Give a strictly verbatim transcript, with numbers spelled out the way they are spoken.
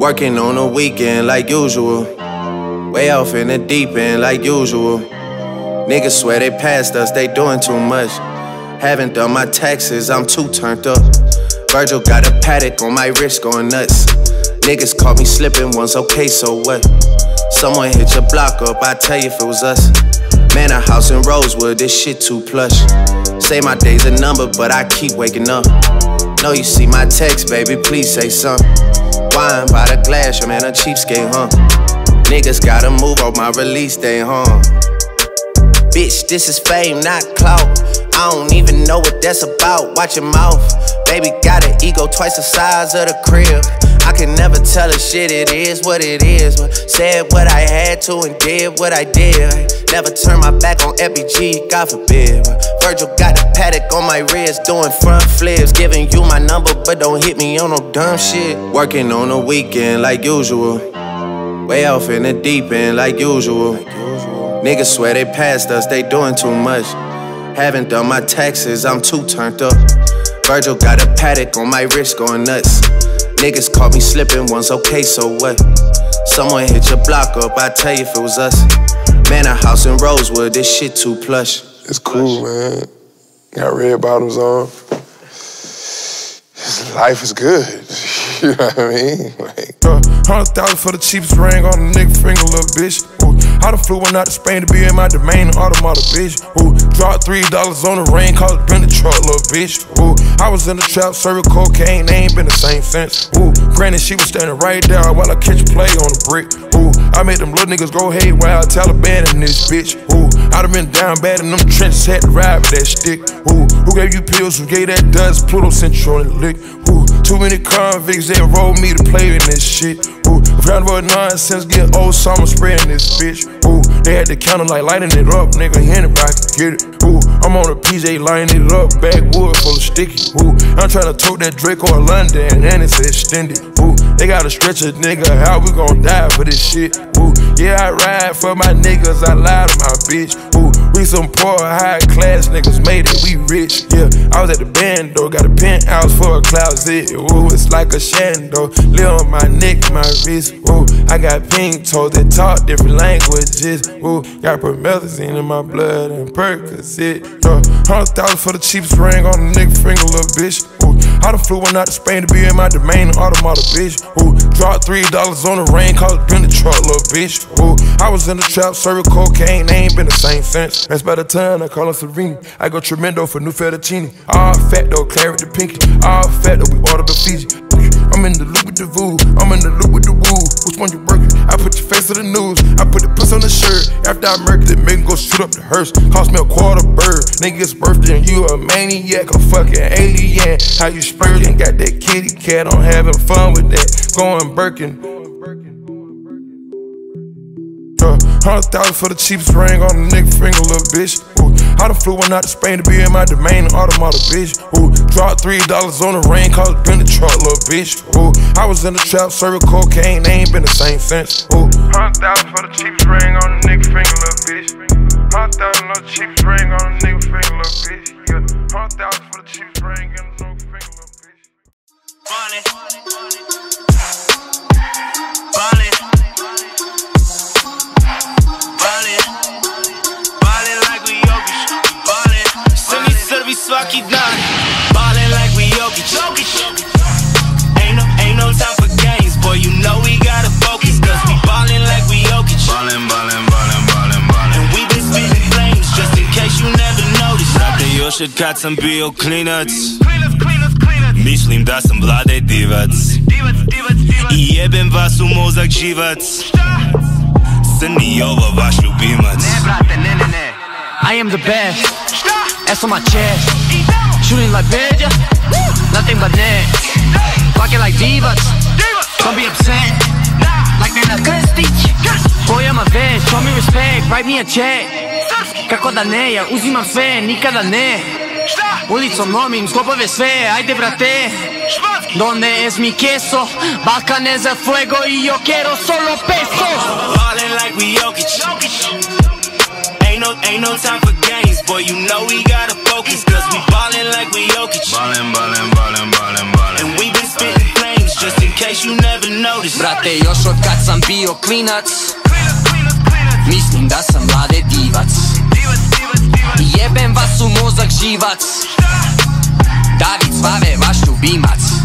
Working on the weekend like usual. Way off in the deep end like usual. Niggas swear they passed us, they doing too much. Haven't done my taxes, I'm too turned up. Virgil got a paddock on my wrist going nuts. Niggas caught me slipping once, okay, so what? Someone hit your block up, I tell you if it was us. Man, a house in Rosewood, this shit too plush. Say my day's a number, but I keep waking up. Know you see my text, baby, please say something. Wine by the glass, your man a cheapskate, huh? Niggas gotta move on my release day, huh? Bitch, this is fame, not clout. I don't even know what that's about, watch your mouth. Baby got an ego twice the size of the crib. I can never tell a shit, it is what it is. But said what I had to and did what I did. Never turn my back on F B G, God forbid. Virgil got a paddock on my wrist, doing front flips. Giving you my number, but don't hit me on no dumb shit. Working on the weekend like usual. Way off in the deep end like usual. Niggas swear they passed us, they doing too much. Haven't done my taxes, I'm too turned up. Virgil got a paddock on my wrist going nuts. Niggas caught me slipping once, okay, so what? Someone hit your block up, I tell you if it was us. Man, a house in Rosewood, this shit too plush. It's cool, man. Got red bottoms on. Life is good. You know what I mean? Like, uh, Hundred thousand for the cheapest ring on the nigga finger, little bitch. Ooh, I done flew one out to Spain to be in my domain, an automata, bitch. Ooh, dropped three dollars on the ring, called it been the truck, little bitch. Ooh, I was in the trap, serving cocaine, they ain't been the same since. Ooh, granted she was standing right there while I catch a play on the brick. Ooh, I made them little niggas go haywire, Taliban in this bitch. Ooh, I done been down bad in them trenches, had to ride with that stick. Ooh, who gave you pills, who gave that dust? Pluto sent you on the lick. Ooh, too many convicts, they rolled me to play in this shit. Ooh, round about nonsense, get old summer spreading this bitch. Ooh, they had the counter like lighting it up, nigga, anybody can get it. Ooh, I'm on a P J lining it up, backwood full of sticky. Ooh, I'm tryna tote that Drake or London, and it's extended. Ooh, they gotta stretch a nigga, how we gon' die for this shit? Ooh, yeah, I ride for my niggas, I lie to my bitch. Ooh, we some poor, high class niggas, made it, we rich. Yeah, I was at the band though, got a penthouse for a closet. Ooh, it's like a shando, live on my neck, my wrist. Ooh, I got pink toes that talk different languages. Ooh, got promethazine in my blood and Percocet. Uh, Hundred thousand for the cheapest ring on the nigga finger, little bitch. Ooh, I done flew one out to Spain to be in my domain, an automata, bitch. Ooh, dropped three dollars on the ring, called it been the truck, little bitch. Ooh, I was in the trap, serving cocaine, they ain't been the same since. That's by the time I call her Serene. I go tremendo for new fettuccine. All fat though, claret the pinky. All fat though, we order the Fiji. I'm in the loop with the voo, I'm in the loop with the woo. Which one you working? I put your face to the news, I put the puss on the shirt. After I murked it, make go shoot up the hearse. Cost me a quarter bird, nigga's birthday and you a maniac, a fucking alien. How you spurting? Got that kitty cat, I'm having fun with that. Going Birkin. Uh, Hundred thousand for the cheapest ring on the nigga finger, little bitch. Ooh, I done flew one out to Spain to be in my domain, an automata, bitch. Ooh, dropped three dollars on the ring, called it been the truck, little bitch. Ooh, I was in the trap, serving cocaine, they ain't been the same since. Ooh, hundred thousand for the cheapest ring on the nigga finger, little bitch. Hundred thousand for the cheapest ring on the nigga finger, little bitch. Yeah, hundred thousand for the cheapest ring on the nigga finger, little bitch. Ballin', ballin'. Svaki dan, ballin' like we Jokic. Ain't no, ain't no time for games, boy, you know we gotta focus. Cause we ballin' like we Jokic. Ballin', ballin', ballin', ballin', ballin'. And we been spittin' flames, just in case you never noticed. Znate još od kad sam bio klinac, mislim da sam Vlade Divac. I jebem vas u mozak živac. Crni ovo vaš ljubimac. Ne brate, ne, ne, ne, I am the best. Ass on my chest, shooting like Beja, nothing but net. Fucking like Divac, don't be upset. Like Nena Krstić, boja ma već, show me respect, write me a check. Kako da ne, ja uzimam sve, nikada ne. Ulicom lomim, sklopove sve, ajde brate. Donde es mi queso, Balkan es el fuego y yo quiero solo peso. Ballin' like we Jokic. Ain't no, ain't no time for games, boy, you know we gotta focus. Cause we ballin' like we Jokic. Ballin', ballin', ballin', ballin', ballin'. And we been spittin' flames, just in case you never know. notice. Brate, još od kad sam bio klinac, mislim da sam mlade divac. I jebem vas u mozak živac, David Svave vaš ljubimac.